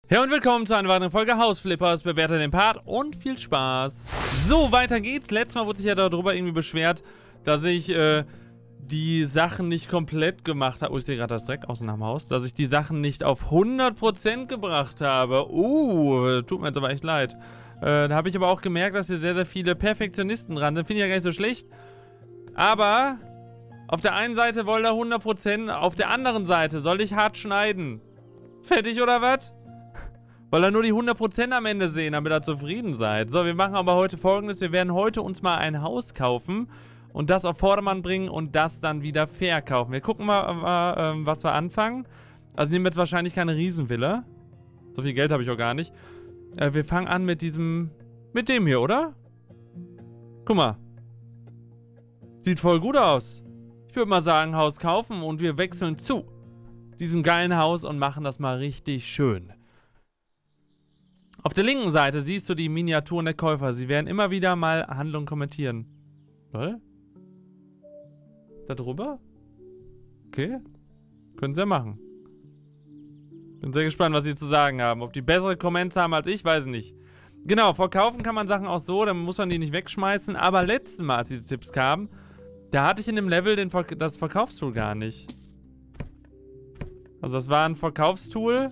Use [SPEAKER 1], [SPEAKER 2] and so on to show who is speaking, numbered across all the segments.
[SPEAKER 1] Ja, und willkommen zu einer weiteren Folge Hausflippers. Bewerte den Part und viel Spaß. So, weiter geht's. Letztes Mal wurde sich ja darüber irgendwie beschwert, dass ich die Sachen nicht komplett gemacht habe. Oh, ich sehe gerade das Dreck außen am Haus. Dass ich die Sachen nicht auf 100% gebracht habe. Tut mir jetzt aber echt leid. Da habe ich aber auch gemerkt, dass hier sehr, sehr viele Perfektionisten dran sind. Finde ich ja gar nicht so schlecht. Aber auf der einen Seite wollen da 100%, auf der anderen Seite soll ich hart schneiden. Fertig oder was? Weil er nur die 100% am Ende sehen, damit ihr zufrieden seid. So, wir machen aber heute Folgendes. Wir werden heute uns mal ein Haus kaufen und das auf Vordermann bringen und das dann wieder verkaufen. Wir gucken mal, was wir anfangen. Also nehmen wir jetzt wahrscheinlich keine Riesenvilla. So viel Geld habe ich auch gar nicht. Wir fangen an mit diesem, mit dem hier, oder? Guck mal. Sieht voll gut aus. Ich würde mal sagen, Haus kaufen und wir wechseln zu diesem geilen Haus und machen das mal richtig schön. Auf der linken Seite siehst du die Miniaturen der Käufer. Sie werden immer wieder mal Handlungen kommentieren. Lol? Da drüber? Okay. Können sie ja machen. Bin sehr gespannt, was sie zu sagen haben. Ob die bessere Comments haben als ich, weiß ich nicht. Genau, verkaufen kann man Sachen auch so, dann muss man die nicht wegschmeißen. Aber letztes Mal, als diese Tipps kamen, da hatte ich in dem Level das Verkaufstool gar nicht. Also das war ein Verkaufstool.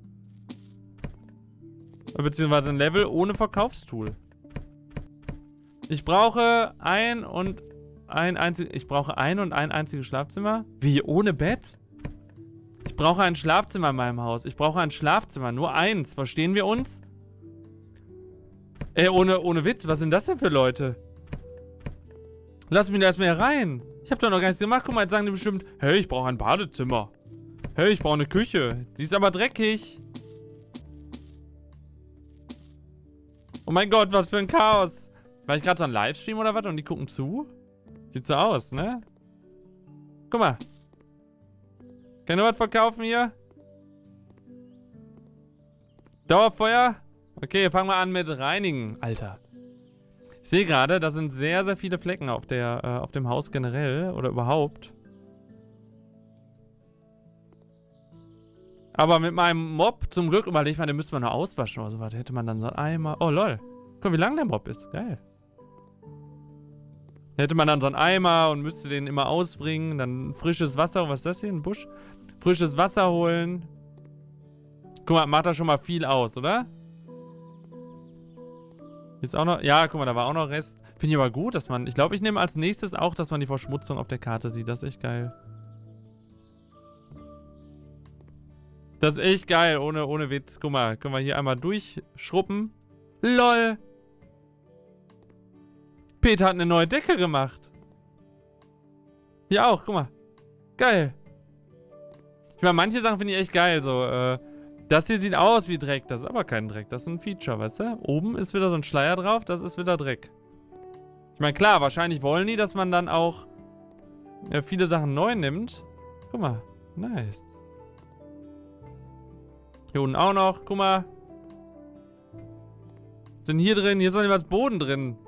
[SPEAKER 1] Beziehungsweise ein Level ohne Verkaufstool. Ich brauche ein einziges Schlafzimmer. Wie, ohne Bett? Ich brauche ein Schlafzimmer in meinem Haus. Ich brauche ein Schlafzimmer. Nur eins. Verstehen wir uns? Ohne Witz. Was sind das denn für Leute? Lass mich da erstmal hier rein. Ich habe doch noch gar nichts gemacht. Guck mal, jetzt sagen die bestimmt, hey, ich brauche ein Badezimmer. Hey, ich brauche eine Küche. Die ist aber dreckig. Oh mein Gott, was für ein Chaos. War ich gerade so ein Livestream oder was und die gucken zu? Sieht so aus, ne? Guck mal. Kann nur was verkaufen hier? Dauerfeuer? Okay, fangen wir an mit Reinigen. Alter. Ich sehe gerade, da sind sehr, sehr viele Flecken auf dem Haus generell. Oder überhaupt. Aber mit meinem Mob, zum Glück, überlege ich mal, den müsste man noch auswaschen oder so. Was hätte man dann so Eimer. Oh, lol. Guck, wie lang der Mob ist. Geil. Hätte man dann so einen Eimer und müsste den immer ausbringen. Dann frisches Wasser. Was ist das hier? Ein Busch? Frisches Wasser holen. Guck mal, macht da schon mal viel aus, oder? Ist auch noch. Ja, guck mal, da war auch noch Rest. Finde ich aber gut, dass man. Ich glaube, ich nehme als nächstes auch, dass man die Verschmutzung auf der Karte sieht. Das ist echt geil. Das ist echt geil, ohne Witz. Guck mal, können wir hier einmal durchschruppen. LOL. Peter hat eine neue Decke gemacht. Hier auch, guck mal. Geil. Ich meine, manche Sachen finde ich echt geil. So, das hier sieht aus wie Dreck. Das ist aber kein Dreck. Das ist ein Feature, weißt du? Oben ist wieder so ein Schleier drauf. Das ist wieder Dreck. Ich meine, klar, wahrscheinlich wollen die, dass man dann auch viele Sachen neu nimmt. Guck mal. Nice. Hier unten auch noch. Guck mal. Was denn hier drin? Hier ist noch nicht was Boden drin.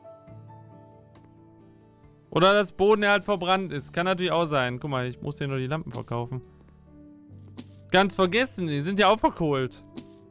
[SPEAKER 1] Oder dass Boden halt verbrannt ist. Kann natürlich auch sein. Guck mal, ich muss hier nur die Lampen verkaufen. Ganz vergessen. Die sind ja auch verkohlt.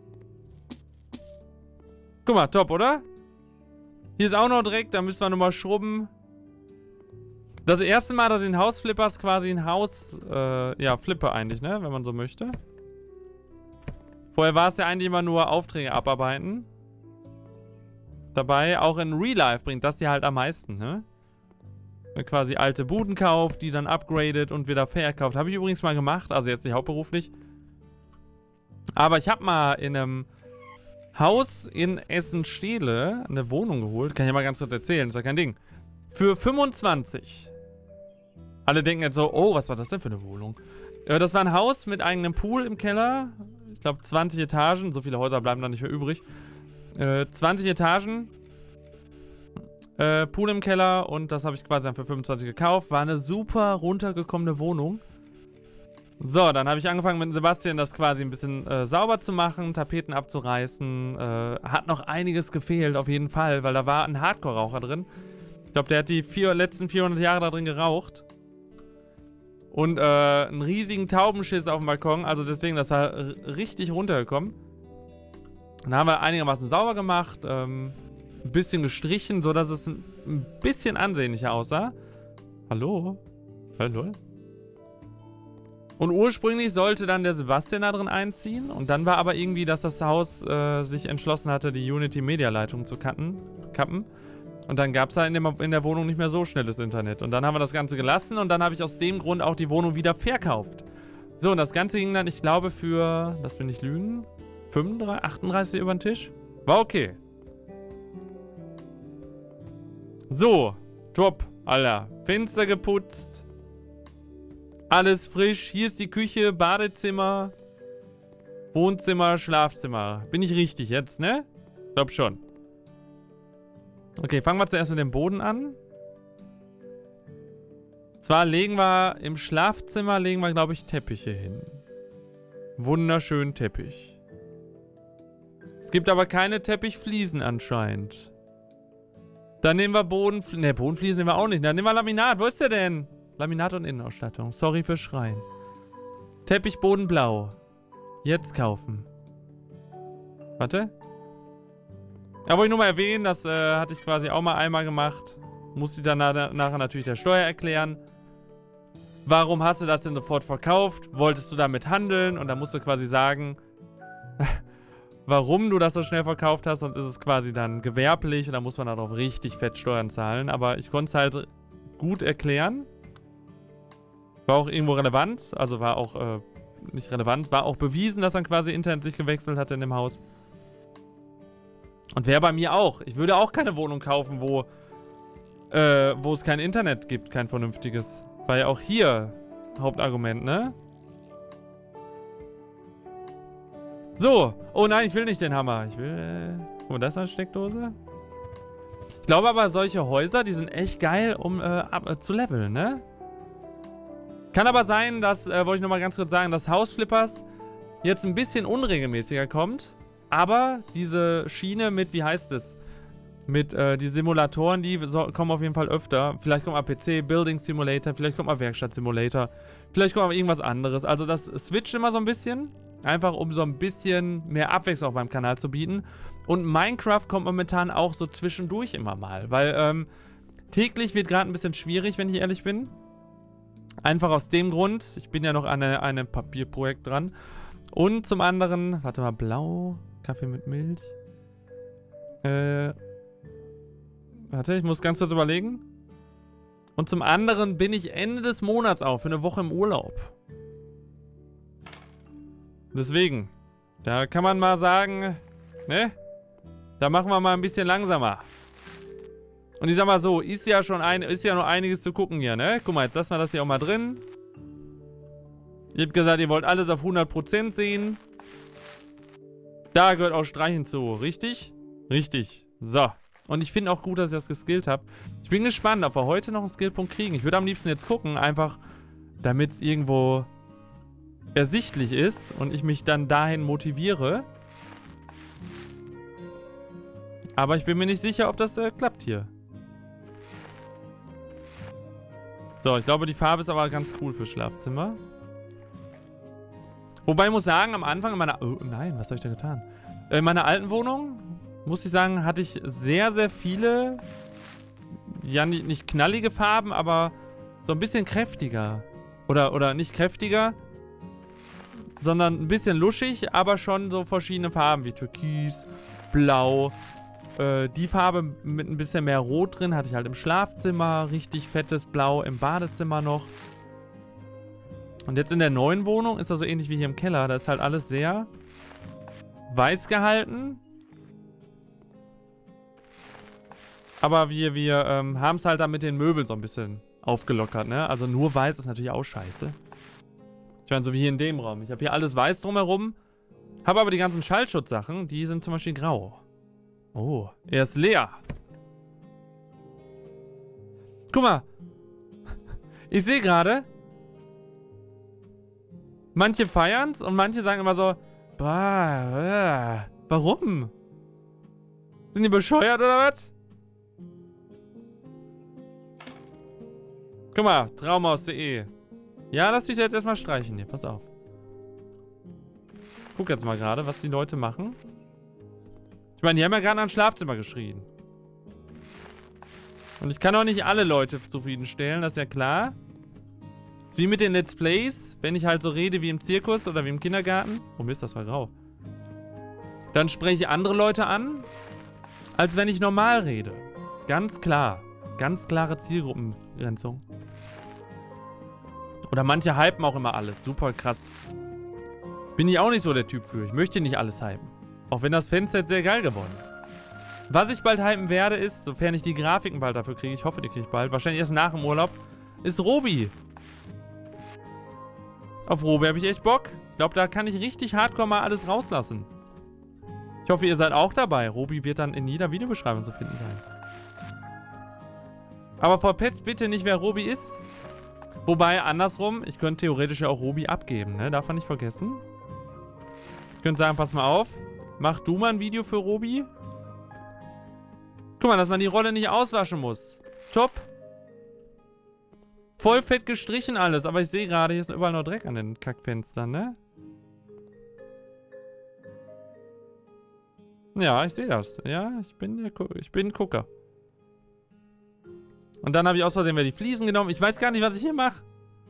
[SPEAKER 1] Guck mal, top, oder? Hier ist auch noch Dreck. Da müssen wir nochmal schrubben. Das erste Mal, dass ich in Hausflippers quasi ein Haus, ja, flippe eigentlich, ne? Wenn man so möchte. Vorher war es ja eigentlich immer nur Aufträge abarbeiten. Dabei auch in Real Life bringt das hier halt am meisten, ne? Wenn quasi alte Buden kauft, die dann upgradet und wieder verkauft. Habe ich übrigens mal gemacht, also jetzt nicht hauptberuflich. Aber ich habe mal in einem Haus in Essen-Stehle eine Wohnung geholt. Kann ich mal ganz kurz erzählen, ist ja kein Ding. Für 25. Alle denken jetzt so, oh, was war das denn für eine Wohnung? Das war ein Haus mit eigenem Pool im Keller. Ich glaube 20 Etagen. So viele Häuser bleiben da nicht mehr übrig. 20 Etagen. Pool im Keller. Und das habe ich quasi dann für 25 gekauft. War eine super runtergekommene Wohnung. So, dann habe ich angefangen mit Sebastian das quasi ein bisschen sauber zu machen. Tapeten abzureißen. Hat noch einiges gefehlt auf jeden Fall. Weil da war ein Hardcore-Raucher drin. Ich glaube, der hat die letzten 400 Jahre da drin geraucht. Und einen riesigen Taubenschiss auf dem Balkon. Also deswegen, das war richtig runtergekommen. Dann haben wir einigermaßen sauber gemacht, ein bisschen gestrichen, sodass es ein bisschen ansehnlicher aussah. Hallo? Hallo? Und ursprünglich sollte dann der Sebastian da drin einziehen. Und dann war aber irgendwie, dass das Haus sich entschlossen hatte, die Unity-Media-Leitung zu kappen. Und dann gab es da in der Wohnung nicht mehr so schnelles Internet. Und dann haben wir das Ganze gelassen und dann habe ich aus dem Grund auch die Wohnung wieder verkauft. So, und das Ganze ging dann, ich glaube, für, lass mich nicht lügen, 35, 38 über den Tisch. War okay. So, top, Alter. Fenster geputzt. Alles frisch. Hier ist die Küche, Badezimmer, Wohnzimmer, Schlafzimmer. Bin ich richtig jetzt, ne? Ich glaub schon. Okay, fangen wir zuerst mit dem Boden an. Zwar legen wir im Schlafzimmer, glaube ich, Teppiche hin. Wunderschönen Teppich. Es gibt aber keine Teppichfliesen anscheinend. Dann nehmen wir Bodenfliesen. Ne, Bodenfliesen nehmen wir auch nicht. Dann nehmen wir Laminat. Wo ist der denn? Laminat und Innenausstattung. Sorry für Schreien. Teppichboden blau. Jetzt kaufen. Warte. Ja, wollte ich nur mal erwähnen, das hatte ich quasi auch mal einmal gemacht. Musste ich dann nachher natürlich der Steuer erklären. Warum hast du das denn sofort verkauft? Wolltest du damit handeln? Und dann musst du quasi sagen, warum du das so schnell verkauft hast. Sonst ist es quasi dann gewerblich und dann muss man darauf richtig fett Steuern zahlen. Aber ich konnte es halt gut erklären. War auch irgendwo relevant. Also war auch nicht relevant. War auch bewiesen, dass dann quasi Internet sich gewechselt hatte in dem Haus. Und wäre bei mir auch. Ich würde auch keine Wohnung kaufen, wo es kein Internet gibt, kein vernünftiges. War ja auch hier Hauptargument, ne? So. Oh nein, ich will nicht den Hammer. Ich will, guck mal, das ist eine Steckdose. Ich glaube aber, solche Häuser, die sind echt geil, um zu leveln, ne? Kann aber sein, dass, wollte ich nochmal ganz kurz sagen, dass House Flippers jetzt ein bisschen unregelmäßiger kommt. Aber diese Schiene mit, wie heißt es? Mit die Simulatoren, die kommen auf jeden Fall öfter. Vielleicht kommt mal PC, Building Simulator, vielleicht kommt mal Werkstatt Simulator. Vielleicht kommt mal irgendwas anderes. Also das switcht immer so ein bisschen. Einfach um so ein bisschen mehr Abwechslung auf meinem Kanal zu bieten. Und Minecraft kommt momentan auch so zwischendurch immer mal. Weil täglich wird gerade ein bisschen schwierig, wenn ich ehrlich bin. Einfach aus dem Grund, ich bin ja noch an einem Papierprojekt dran. Und zum anderen, warte mal, blau, Kaffee mit Milch. Warte, ich muss ganz kurz überlegen. Und zum anderen bin ich Ende des Monats auch für eine Woche im Urlaub. Deswegen, da kann man mal sagen, ne? Da machen wir mal ein bisschen langsamer. Und ich sag mal so, ist ja noch einiges zu gucken hier, ne? Guck mal, jetzt lassen wir das hier auch mal drin. Ihr habt gesagt, ihr wollt alles auf 100% sehen. Da gehört auch Streichen zu, richtig? Richtig. So. Und ich finde auch gut, dass ich das geskillt habe. Ich bin gespannt, ob wir heute noch einen Skillpunkt kriegen. Ich würde am liebsten jetzt gucken, einfach damit es irgendwo ersichtlich ist und ich mich dann dahin motiviere. Aber ich bin mir nicht sicher, ob das klappt hier. So, ich glaube, die Farbe ist aber ganz cool für Schlafzimmer. Wobei ich muss sagen, am Anfang in meiner... Oh nein, was habe ich da getan? In meiner alten Wohnung, muss ich sagen, hatte ich sehr, sehr viele... Ja, nicht knallige Farben, aber so ein bisschen kräftiger. Oder nicht kräftiger, sondern ein bisschen luschig, aber schon so verschiedene Farben wie Türkis, Blau. Die Farbe mit ein bisschen mehr Rot drin hatte ich halt im Schlafzimmer. Richtig fettes Blau im Badezimmer noch. Und jetzt in der neuen Wohnung ist das so ähnlich wie hier im Keller. Da ist halt alles sehr weiß gehalten. Aber wir haben es halt dann mit den Möbeln so ein bisschen aufgelockert, ne? Also nur weiß ist natürlich auch scheiße. Ich meine, so wie hier in dem Raum. Ich habe hier alles weiß drumherum. Habe aber die ganzen Schallschutzsachen, die sind zum Beispiel grau. Oh, er ist leer. Guck mal. Ich sehe gerade, manche feiern's und manche sagen immer so, bah, warum? Sind die bescheuert oder was? Guck mal, traumhaus.de. Ja, lass dich jetzt erstmal streichen hier, pass auf. Guck jetzt mal gerade, was die Leute machen. Ich meine, die haben ja gerade ans Schlafzimmer geschrien. Und ich kann auch nicht alle Leute zufriedenstellen, das ist ja klar. Das ist wie mit den Let's Plays, wenn ich halt so rede wie im Zirkus oder wie im Kindergarten. Oh Mist, das war grau. Dann spreche ich andere Leute an, als wenn ich normal rede. Ganz klar. Ganz klare Zielgruppengrenzung. Oder manche hypen auch immer alles. Super krass. Bin ich auch nicht so der Typ für. Ich möchte nicht alles hypen. Auch wenn das Fanset sehr geil geworden ist. Was ich bald hypen werde, ist, sofern ich die Grafiken bald dafür kriege, ich hoffe, die kriege ich bald, wahrscheinlich erst nach dem Urlaub, ist Robi. Auf Robi habe ich echt Bock. Ich glaube, da kann ich richtig hardcore mal alles rauslassen. Ich hoffe, ihr seid auch dabei. Robi wird dann in jeder Videobeschreibung zu finden sein. Aber verpetzt bitte nicht, wer Robi ist. Wobei, andersrum, ich könnte theoretisch ja auch Robi abgeben, ne? Darf man nicht vergessen. Ich könnte sagen, pass mal auf. Mach du mal ein Video für Robi. Guck mal, dass man die Rolle nicht auswaschen muss. Top. Voll fett gestrichen alles. Aber ich sehe gerade, hier ist überall noch Dreck an den Kackfenstern, ne? Ja, ich sehe das. Ja, ich bin Gucker. Und dann habe ich aus Versehen wieder die Fliesen genommen. Ich weiß gar nicht, was ich hier mache.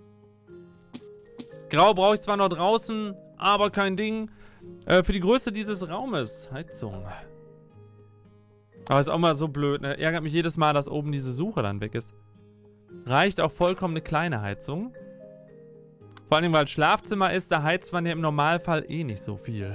[SPEAKER 1] Grau brauche ich zwar noch draußen, aber kein Ding. Für die Größe dieses Raumes. Heizung. Aber ist auch mal so blöd, ne? Ärgert mich jedes Mal, dass oben diese Suche dann weg ist. Reicht auch vollkommen eine kleine Heizung. Vor allem, weil es Schlafzimmer ist, da heizt man ja im Normalfall eh nicht so viel.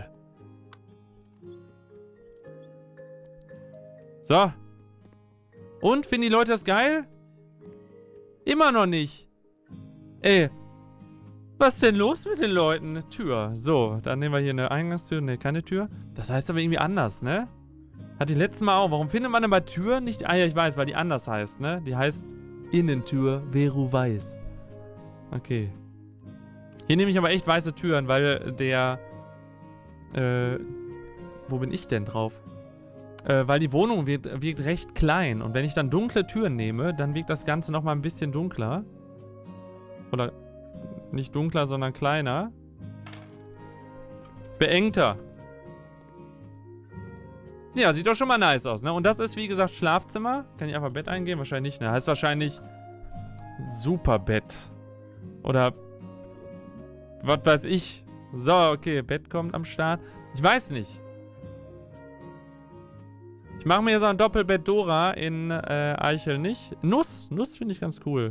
[SPEAKER 1] So. Und, finden die Leute das geil? Immer noch nicht. Ey. Was ist denn los mit den Leuten? Tür. So, dann nehmen wir hier eine Eingangstür. Ne, keine Tür. Das heißt aber irgendwie anders, ne? Hat die letzte Mal auch. Warum findet man denn bei Tür nicht... Ah ja, ich weiß, weil die anders heißt, ne? Die heißt Innentür, Veru weiß. Okay. Hier nehme ich aber echt weiße Türen, weil der... wo bin ich denn drauf? Weil die Wohnung wirkt recht klein. Und wenn ich dann dunkle Türen nehme, dann wirkt das Ganze nochmal ein bisschen dunkler. Oder nicht dunkler, sondern kleiner. Beengter. Ja, sieht doch schon mal nice aus, ne? Und das ist, wie gesagt, Schlafzimmer. Kann ich einfach Bett eingeben? Wahrscheinlich nicht, ne? Heißt wahrscheinlich Superbett. Oder was weiß ich. So, okay, Bett kommt am Start. Ich weiß nicht. Ich mache mir so ein Doppelbett Dora in Eichel nicht. Nuss finde ich ganz cool.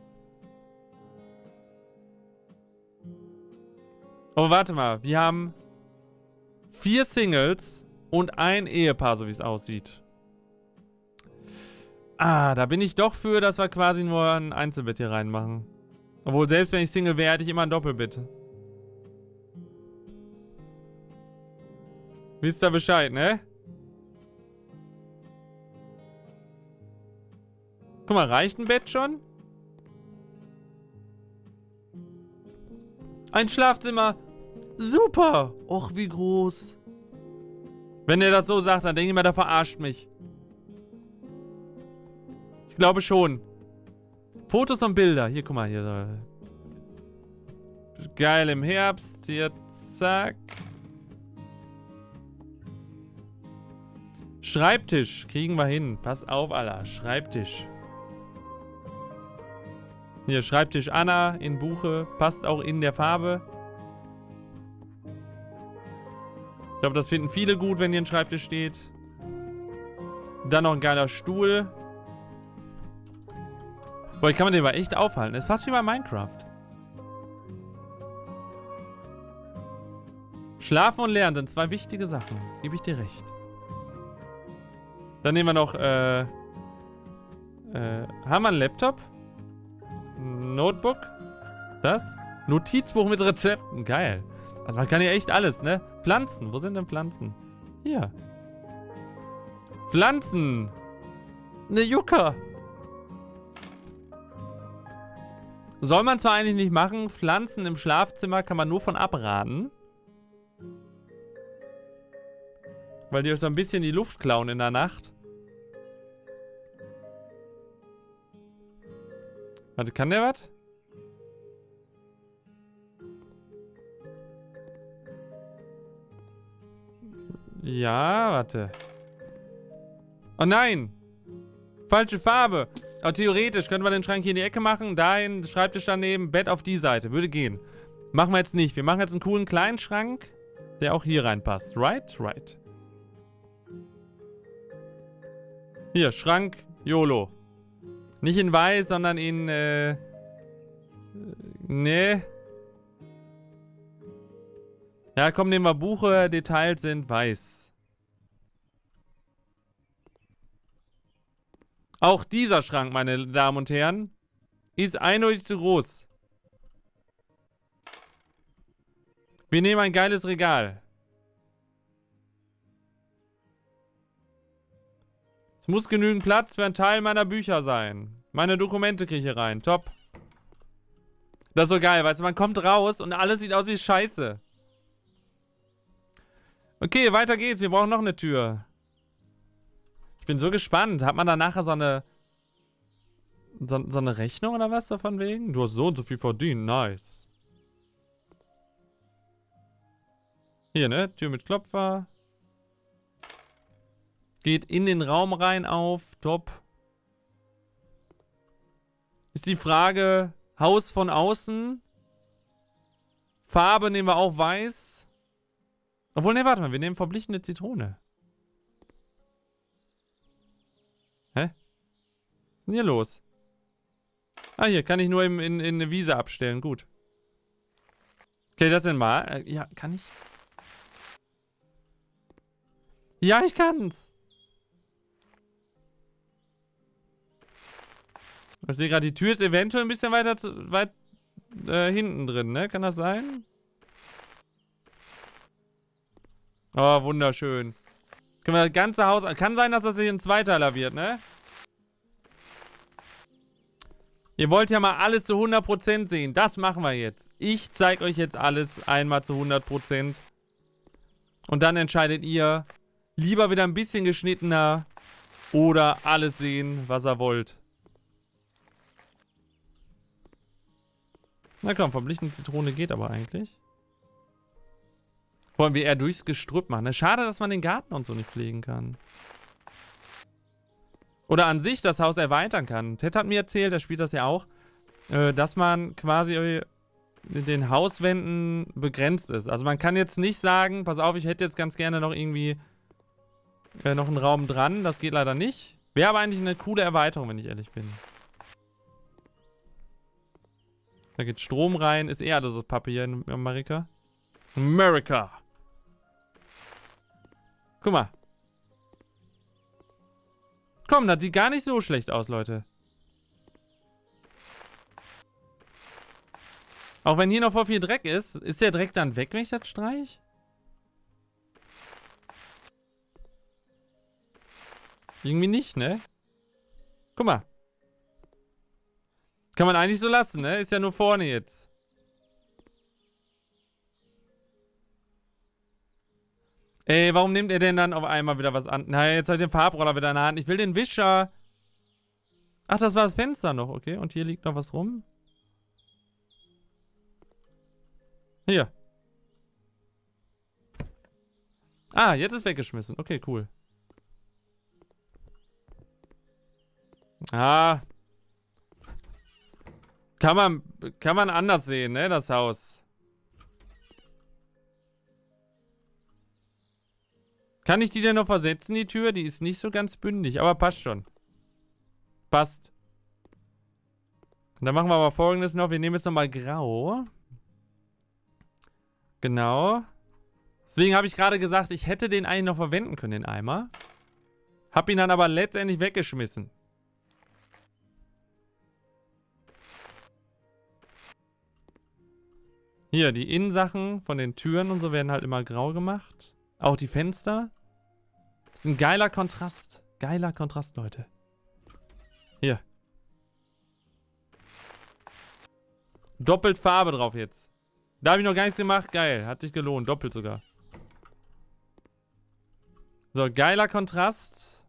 [SPEAKER 1] Oh, warte mal. Wir haben 4 Singles und ein Ehepaar, so wie es aussieht. Ah, da bin ich doch für, dass wir quasi nur ein Einzelbett hier reinmachen. Obwohl, selbst wenn ich Single wäre, hätte ich immer ein Doppelbett. Wisst ihr Bescheid, ne? Guck mal, reicht ein Bett schon? Ein Schlafzimmer. Super. Och, wie groß. Wenn er das so sagt, dann denke ich mir, der verarscht mich. Ich glaube schon. Fotos und Bilder. Hier, guck mal, hier. Geil im Herbst. Hier, zack. Schreibtisch. Kriegen wir hin. Pass auf, Alter. Schreibtisch. Hier, Schreibtisch Anna in Buche. Passt auch in der Farbe. Ich glaube, das finden viele gut, wenn hier ein Schreibtisch steht. Dann noch ein geiler Stuhl. Boah, hier kann man den aber echt aufhalten. Das ist fast wie bei Minecraft. Schlafen und Lernen sind 2 wichtige Sachen. Gebe ich dir recht. Dann nehmen wir noch, haben wir einen Laptop? Notebook? Das? Notizbuch mit Rezepten. Geil. Also man kann ja echt alles, ne? Pflanzen. Wo sind denn Pflanzen? Hier. Pflanzen. Eine Yucca. Soll man zwar eigentlich nicht machen. Pflanzen im Schlafzimmer kann man nur von abraten. Weil die euch so ein bisschen die Luft klauen in der Nacht. Warte, kann der was? Ja, warte. Oh nein! Falsche Farbe. Aber theoretisch könnte man den Schrank hier in die Ecke machen. Dahin, Schreibtisch daneben, Bett auf die Seite. Würde gehen. Machen wir jetzt nicht. Wir machen jetzt einen coolen kleinen Schrank, der auch hier reinpasst. Right? Right. Hier, Schrank, YOLO. Nicht in weiß, sondern in, ne. Ja, komm, nehmen wir Buche. Details sind weiß. Auch dieser Schrank, meine Damen und Herren, ist eindeutig zu groß. Wir nehmen ein geiles Regal. Es muss genügend Platz für einen Teil meiner Bücher sein. Meine Dokumente kriege ich hier rein. Top. Das ist so geil, weißt du, man kommt raus und alles sieht aus wie Scheiße. Okay, weiter geht's. Wir brauchen noch eine Tür. Ich bin so gespannt. Hat man da nachher so eine Rechnung oder was davon wegen? Du hast so und so viel verdient. Nice. Hier, ne? Tür mit Klopfer. Geht in den Raum rein auf. Top. Ist die Frage, Haus von außen. Farbe nehmen wir auch weiß. Obwohl, ne, warte mal. Wir nehmen verblichene Zitrone. Hä? Was ist denn hier los? Ah, hier kann ich nur in eine Wiese abstellen. Gut. Okay, das denn mal. Ja, kann ich? Ja, ich kann's. Ich sehe gerade, die Tür ist eventuell ein bisschen weit hinten drin, ne? Kann das sein? Oh, wunderschön. Können wir das ganze Haus... Kann sein, dass das hier ein Zweiteiler wird, ne? Ihr wollt ja mal alles zu 100% sehen. Das machen wir jetzt. Ich zeige euch jetzt alles einmal zu 100%. Und dann entscheidet ihr, lieber wieder ein bisschen geschnittener oder alles sehen, was ihr wollt. Na komm, verblichene Zitrone geht aber eigentlich. Wollen wir eher durchs Gestrüpp machen. Ne? Schade, dass man den Garten und so nicht pflegen kann. Oder an sich das Haus erweitern kann. Ted hat mir erzählt, er spielt das ja auch, dass man quasi in den Hauswänden begrenzt ist. Also man kann jetzt nicht sagen, pass auf, ich hätte jetzt ganz gerne noch irgendwie noch einen Raum dran. Das geht leider nicht. Wäre aber eigentlich eine coole Erweiterung, wenn ich ehrlich bin. Da geht Strom rein. Ist eher das Pappe hier in Amerika. America. Guck mal. Komm, das sieht gar nicht so schlecht aus, Leute. Auch wenn hier noch voll viel Dreck ist. Ist der Dreck dann weg, wenn ich das streich? Irgendwie nicht, ne? Guck mal. Kann man eigentlich so lassen, ne? Ist ja nur vorne jetzt. Ey, warum nimmt er denn dann auf einmal wieder was an? Na, jetzt hat er den Farbroller wieder in der Hand. Ich will den Wischer. Ach, das war das Fenster noch, okay. Und hier liegt noch was rum. Hier. Ah, jetzt ist weggeschmissen. Okay, cool. Ah. Kann man anders sehen, ne, das Haus. Kann ich die denn noch versetzen, die Tür? Die ist nicht so ganz bündig, aber passt schon. Passt. Dann machen wir aber Folgendes noch. Wir nehmen jetzt nochmal Grau. Genau. Deswegen habe ich gerade gesagt, ich hätte den eigentlich noch verwenden können, den Eimer. Hab ihn dann aber letztendlich weggeschmissen. Hier, die Innensachen von den Türen und so werden halt immer grau gemacht. Auch die Fenster. Das ist ein geiler Kontrast. Geiler Kontrast, Leute. Hier. Doppelt Farbe drauf jetzt. Da habe ich noch gar nichts gemacht. Geil. Hat sich gelohnt. Doppelt sogar. So, geiler Kontrast.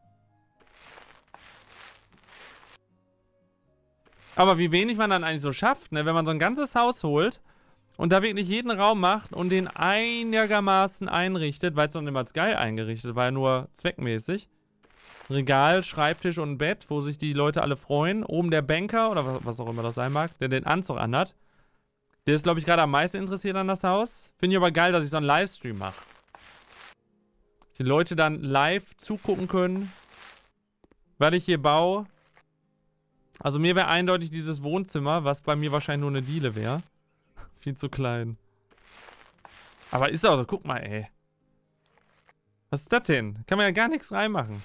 [SPEAKER 1] Aber wie wenig man dann eigentlich so schafft, ne? Wenn man so ein ganzes Haus holt und da wirklich jeden Raum macht und den einigermaßen einrichtet, weil es noch nicht mal geil eingerichtet war, nur zweckmäßig. Regal, Schreibtisch und ein Bett, wo sich die Leute alle freuen. Oben der Banker oder was auch immer das sein mag, der den Anzug anhat. Der ist, glaube ich, gerade am meisten interessiert an das Haus. Finde ich aber geil, dass ich so einen Livestream mache. Dass die Leute dann live zugucken können, was ich hier baue. Also mir wäre eindeutig dieses Wohnzimmer, was bei mir wahrscheinlich nur eine Diele wäre. Viel zu klein. Aber ist auch so, guck mal, ey. Was ist das denn? Kann man ja gar nichts reinmachen.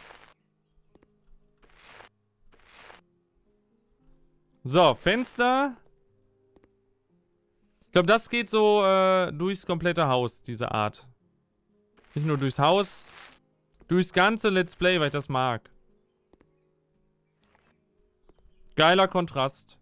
[SPEAKER 1] So, Fenster. Ich glaube, das geht so durchs komplette Haus, diese Art. Nicht nur durchs Haus, durchs ganze Let's Play, weil ich das mag. Geiler Kontrast.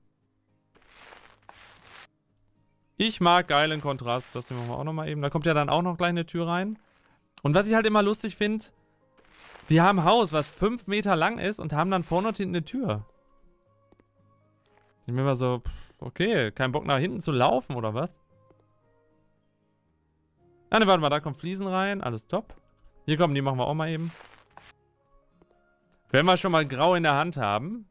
[SPEAKER 1] Ich mag geilen Kontrast. Das machen wir auch nochmal eben. Da kommt ja dann auch noch gleich eine Tür rein. Und was ich halt immer lustig finde, die haben ein Haus, was 5 Meter lang ist und haben dann vorne und hinten eine Tür. Ich bin immer so, okay, kein Bock nach hinten zu laufen oder was? Ah ne, warte mal, da kommen Fliesen rein, alles top. Hier kommen, die machen wir auch mal eben. Wenn wir schon mal grau in der Hand haben.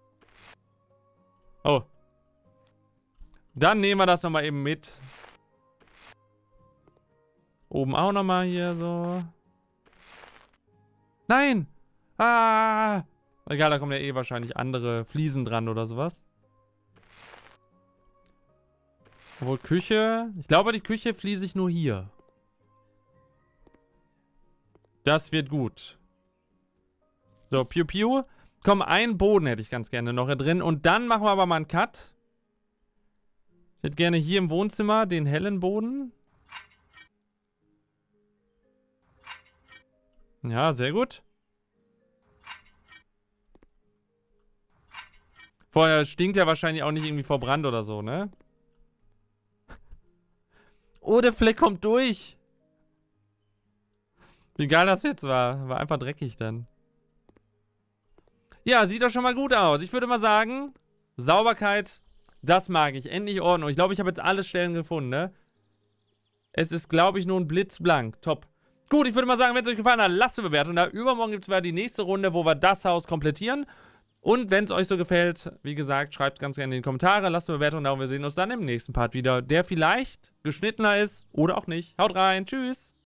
[SPEAKER 1] Oh. Dann nehmen wir das nochmal eben mit. Oben auch nochmal hier so. Nein! Ah! Egal, da kommen ja eh wahrscheinlich andere Fliesen dran oder sowas. Obwohl Küche... Ich glaube, die Küche fließe ich nur hier. Das wird gut. So, Piu Piu. Komm, einen Boden hätte ich ganz gerne noch hier drin. Und dann machen wir aber mal einen Cut. Ich hätte gerne hier im Wohnzimmer den hellen Boden. Ja, sehr gut. Vorher stinkt ja wahrscheinlich auch nicht irgendwie vor Brand oder so, ne? Oh, der Fleck kommt durch. Wie geil das jetzt war. War einfach dreckig dann. Ja, sieht doch schon mal gut aus. Ich würde mal sagen, Sauberkeit, das mag ich. Endlich Ordnung. Ich glaube, ich habe jetzt alle Stellen gefunden, ne? Es ist, glaube ich, nur ein blitzblank. Top. Gut, ich würde mal sagen, wenn es euch gefallen hat, lasst eine Bewertung da. Übermorgen gibt es wieder die nächste Runde, wo wir das Haus komplettieren. Und wenn es euch so gefällt, wie gesagt, schreibt ganz gerne in die Kommentare, lasst eine Bewertung da und wir sehen uns dann im nächsten Part wieder, der vielleicht geschnittener ist oder auch nicht. Haut rein, tschüss!